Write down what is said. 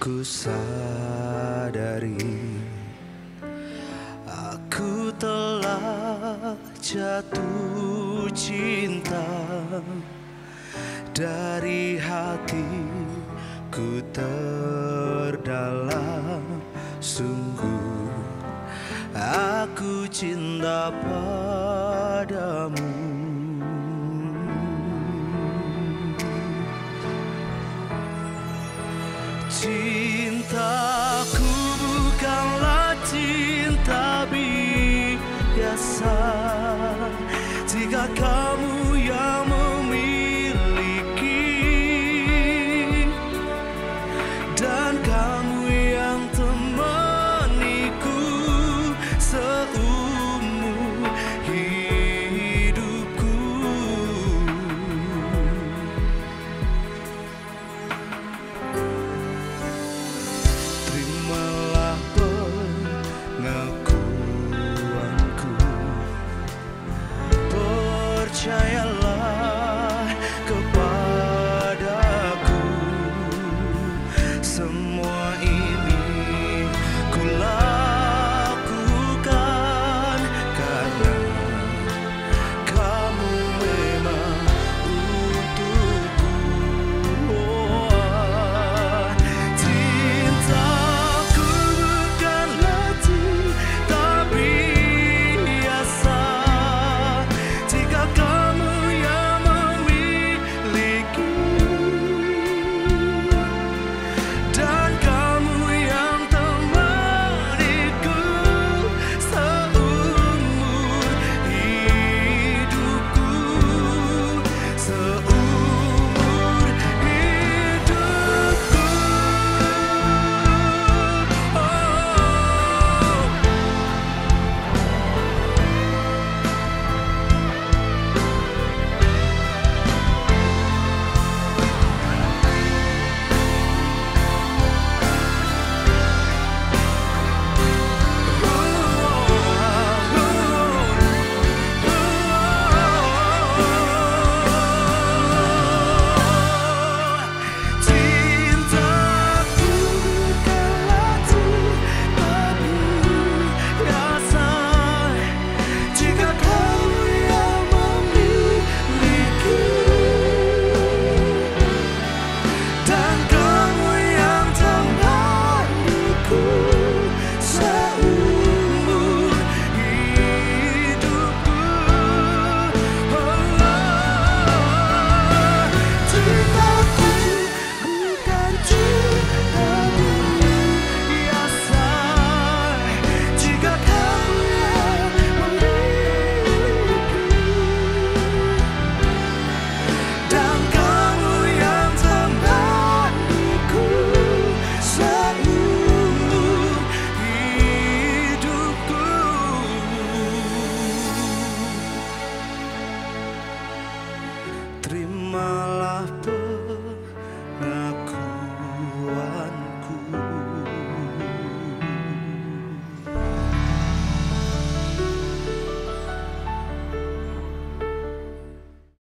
Ku sadari aku telah jatuh cinta. Dari hatiku terdalam, sungguh aku cinta padamu. Cintaku bukanlah cinta biasa. Jika kamu yang memiliki dan kamu yang temaniku seumur hidupku, terimalah pengakuanku. Percayalah kepadaku, semua ini ku lakukan karena kamu memang untukku. Cintaku bukanlah cinta biasa. Jika kamu yang memiliki dan kamu yang temaniku seumur hidupku, seumur hidupku. Cintaku bukanlah cinta biasa. Jika kamu yang memiliki dan kamu yang temaniku seumur hidupku. Cintaku bukan cinta biasa. Jika kamu yang memiliki dan kamu yang temaniku seumur hidupku. Terimalah